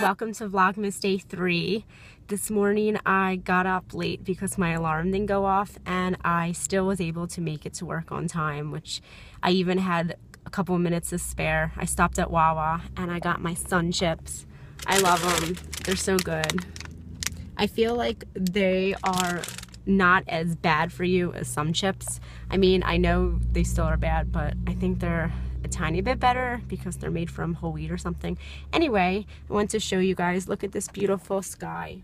welcome to Vlogmas Day 3. This morning I got up late because my alarm didn't go off and I still was able to make it to work on time, which I even had a couple of minutes to spare. I stopped at Wawa and I got my sun chips. I love them. They're so good. I feel like they are not as bad for you as some chips. I mean, I know they still are bad, but I think they're a tiny bit better because they're made from whole wheat or something. Anyway, I want to show you guys, look at this beautiful sky.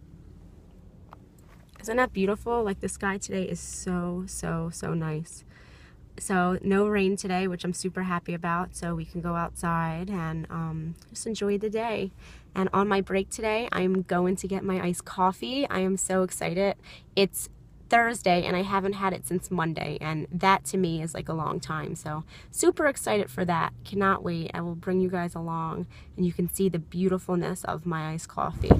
Isn't that beautiful? Like, the sky today is so nice. So no rain today, which I'm super happy about, so we can go outside and just enjoy the day. And on my break today, I'm going to get my iced coffee. I am so excited. It's Thursday and I haven't had it since Monday, and that to me is like a long time, so super excited for that. Cannot wait. I will bring you guys along and you can see the beautifulness of my iced coffee.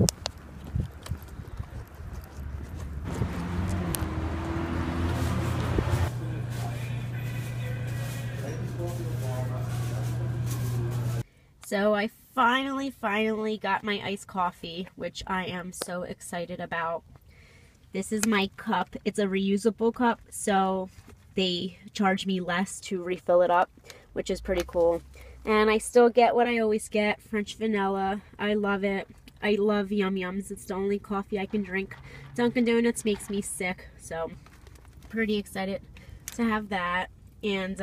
So I finally got my iced coffee, which I am so excited about. This is my cup. It's a reusable cup, so they charge me less to refill it up, which is pretty cool. And I still get what I always get, French vanilla. I love it. I love Yum Yums. It's the only coffee I can drink. Dunkin' Donuts makes me sick, so pretty excited to have that. And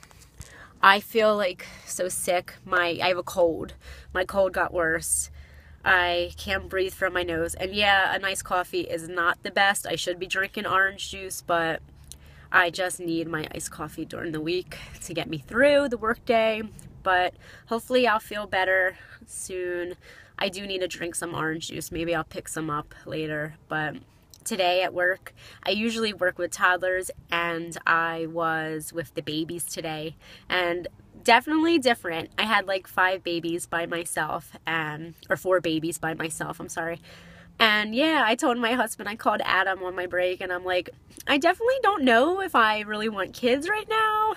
I feel like so sick. I have a cold. My cold got worse. I can't breathe from my nose. And yeah, a nice coffee is not the best. I should be drinking orange juice, but I just need my iced coffee during the week to get me through the workday. But hopefully I'll feel better soon. I do need to drink some orange juice. Maybe I'll pick some up later. But today at work, I usually work with toddlers, and I was with the babies today, and definitely different. I had like 5 babies by myself, or 4 babies by myself, I'm sorry. And yeah, I told my husband, I called Adam on my break, and I'm like, I definitely don't know if I really want kids right now.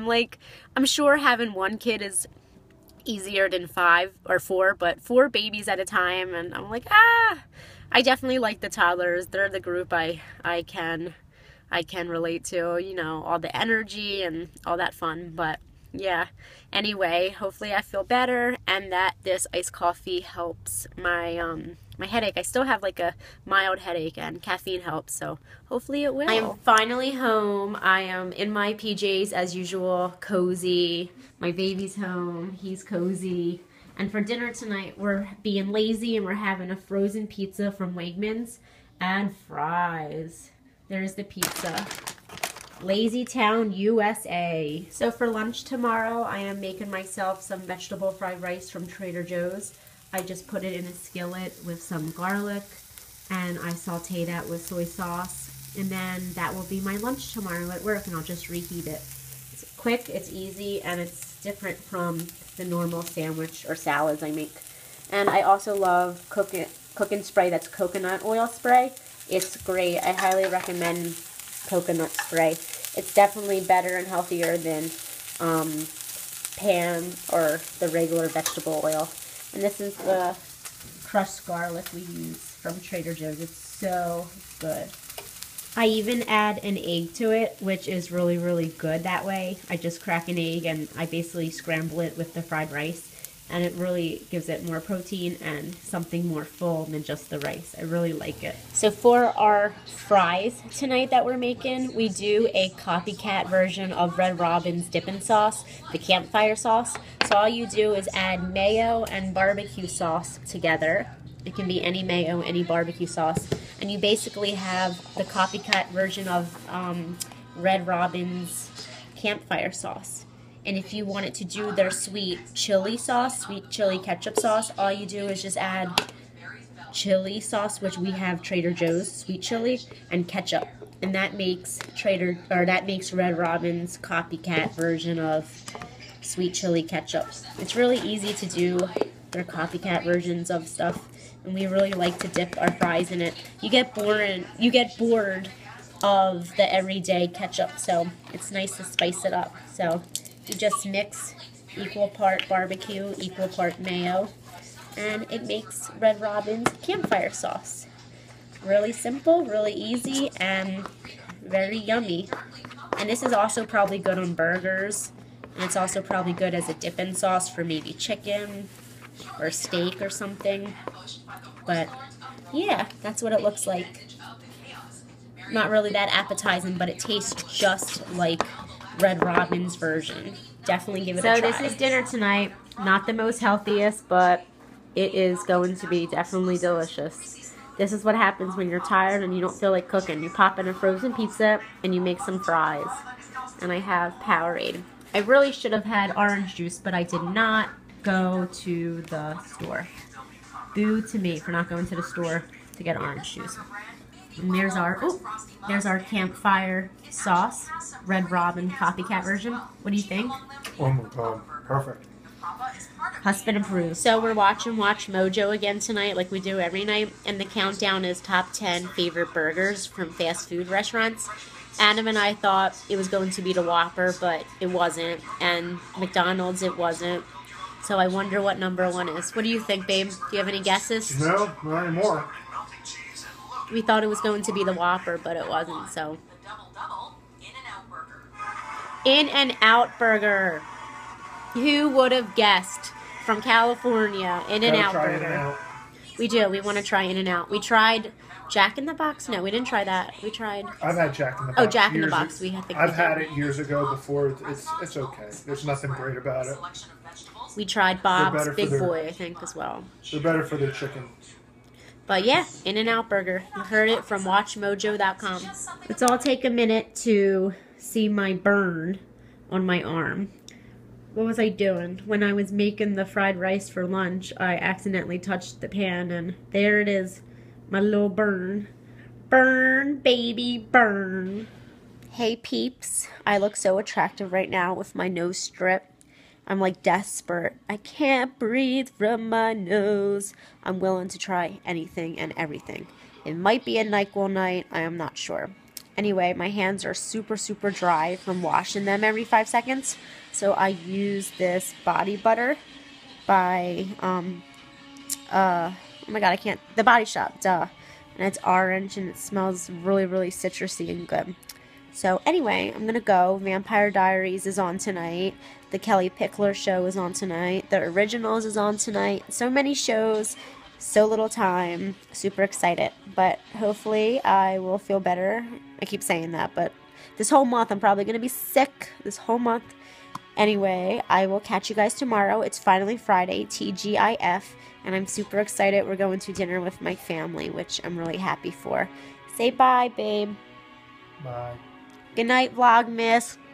I'm sure having 1 kid is easier than 5 or 4, but 4 babies at a time, and I'm like, I definitely like the toddlers. They're the group I can relate to, you know, all the energy and all that fun. But yeah, anyway, hopefully I feel better and that this iced coffee helps my my headache. I still have like a mild headache, and caffeine helps, so hopefully it will. I am finally home. I am in my PJs as usual, cozy. My baby's home. He's cozy. And for dinner tonight, we're being lazy and we're having a frozen pizza from Wegmans and fries. There's the pizza. Lazy Town, USA. So for lunch tomorrow, I am making myself some vegetable fried rice from Trader Joe's. I just put it in a skillet with some garlic, and I saute that with soy sauce. And then that will be my lunch tomorrow at work, and I'll just reheat it. It's quick, it's easy, and it's different from the normal sandwich or salads I make. And I also love Cook and Spray. That's coconut oil spray. It's great. I highly recommend coconut spray. It's definitely better and healthier than Pan or the regular vegetable oil. And this is the crushed garlic we use from Trader Joe's. It's so good. I even add an egg to it, which is really good that way. I just crack an egg and I basically scramble it with the fried rice, and it really gives it more protein and something more full than just the rice. I really like it. So for our fries tonight that we're making, we do a copycat version of Red Robin's dipping sauce, the campfire sauce. So all you do is add mayo and barbecue sauce together. It can be any mayo, any barbecue sauce. And you basically have the copycat version of Red Robin's campfire sauce. And if you wanted to do their sweet chili sauce, sweet chili ketchup sauce, all you do is just add chili sauce, which we have Trader Joe's sweet chili, and ketchup. And that makes Red Robin's copycat version of sweet chili ketchup. It's really easy to do their copycat versions of stuff, and we really like to dip our fries in it. You get bored of the everyday ketchup, so it's nice to spice it up. So you just mix equal part barbecue, equal part mayo, and it makes Red Robin's campfire sauce. Really simple, really easy, and very yummy. And this is also probably good on burgers, and it's also probably good as a dip-in sauce for maybe chicken or steak or something. But yeah, that's what it looks like. Not really that appetizing, but it tastes just like Red Robin's version. Definitely give it a try. So this is dinner tonight. Not the most healthiest, but it is going to be definitely delicious. This is what happens when you're tired and you don't feel like cooking. You pop in a frozen pizza and you make some fries. And I have Powerade. I really should have had orange juice, but I did not go to the store. Boo to me for not going to the store to get orange juice. And there's our campfire sauce, Red Robin copycat version. What do you think? Oh my god, perfect. Husband approves. So we're watching Watch Mojo again tonight, like we do every night, and the countdown is top 10 favorite burgers from fast food restaurants. Adam and I thought it was going to be the Whopper, but it wasn't, and McDonald's it wasn't. So I wonder what number one is. What do you think, babe? Do you have any guesses? No, not anymore. We thought it was going to be the Whopper, but it wasn't, so. In-N-Out Burger. Who would have guessed? From California, In-N-Out Burger. We do. We want to try In-N-Out. We tried Jack in the Box. No, we didn't try that. We tried. I've had Jack in the Box. Oh, Jack in the Box. I've had it years ago before. It's okay. There's nothing great about it. We tried Bob's Big Boy, I think, as well. They're better for their chicken. But yeah, In-N-Out Burger. You heard it from WatchMojo.com. Let's all take a minute to see my burn on my arm. What was I doing? When I was making the fried rice for lunch, I accidentally touched the pan, and there it is. My little burn. Burn, baby, burn. Hey, peeps. I look so attractive right now with my nose strip. I'm like desperate. I can't breathe from my nose. I'm willing to try anything and everything. It might be a NyQuil night. I am not sure. Anyway, my hands are super, super dry from washing them every 5 seconds. So I use this body butter by, oh my god, The Body Shop, duh. And it's orange and it smells really, really citrusy and good. So anyway, I'm going to go. Vampire Diaries is on tonight. The Kelly Pickler Show is on tonight. The Originals is on tonight. So many shows, so little time. Super excited. But hopefully I will feel better. I keep saying that, but this whole month I'm probably going to be sick. This whole month. Anyway, I will catch you guys tomorrow. It's finally Friday, TGIF. And I'm super excited. We're going to dinner with my family, which I'm really happy for. Say bye, babe. Bye. Good night, Vlogmas.